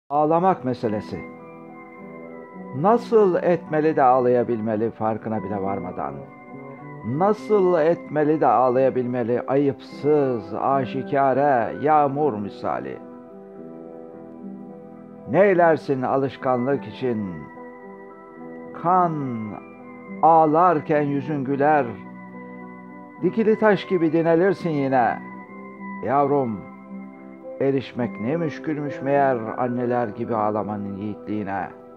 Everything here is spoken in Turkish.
Ağlamak meselesi. Nasıl etmeli de ağlayabilmeli farkına bile varmadan? Nasıl etmeli de ağlayabilmeli ayıpsız, aşikare, yağmur misali? Neylersin alışkanlık için? Kan ağlarken yüzün güler, dikili taş gibi dinelirsin yine. Yavrum, erişmek ne müşkülmüş meğer anneler gibi ağlamanın yiğitliğine.